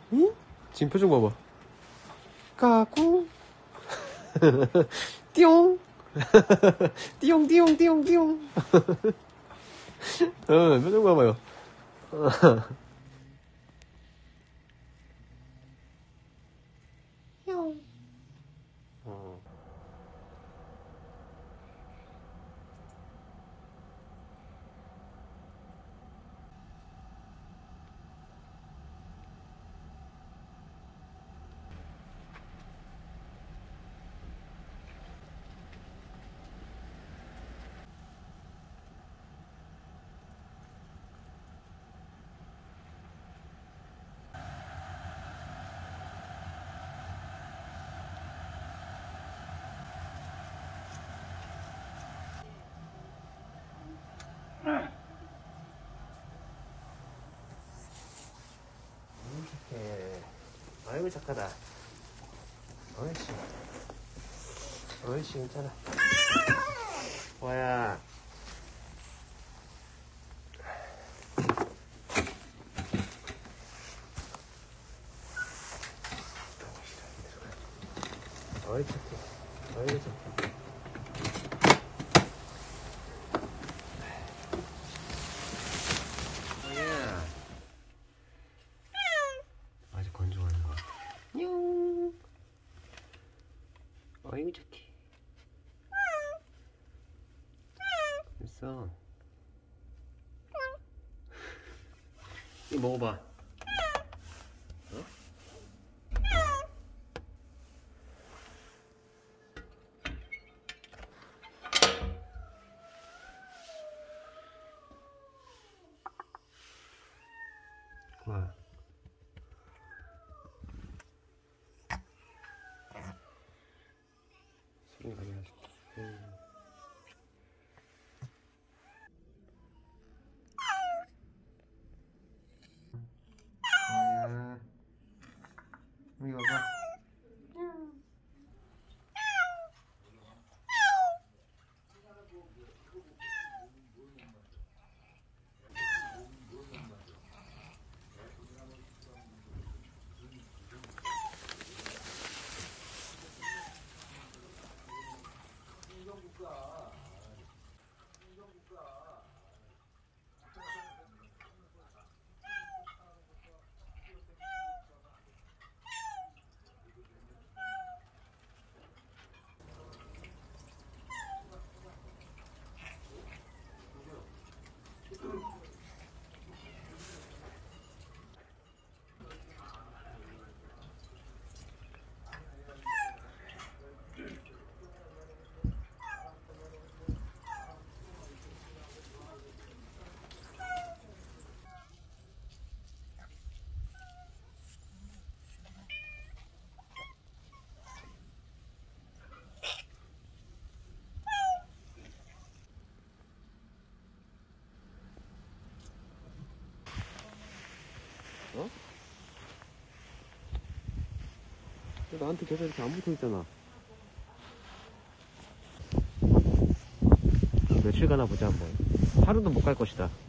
응? 지금 표정 봐봐. 까꿍. 띠용. 띠용, 띠용, 띠용, 띠용. 표정 봐봐요. 아이고 착하다. 어이씨. 어이씨 괜찮아. 와야. 어이 착해. 어이 착해. 와야. 아직 건조하는 거. 냥. 어이 착해. 됐어. 이거 먹어봐. 어? 와. 소리 많이 나셨다. 이거 봐. 어? 나한테 계속 이렇게 안 붙어 있잖아. 며칠 가나 보자 한번. 하루도 못 갈 것이다.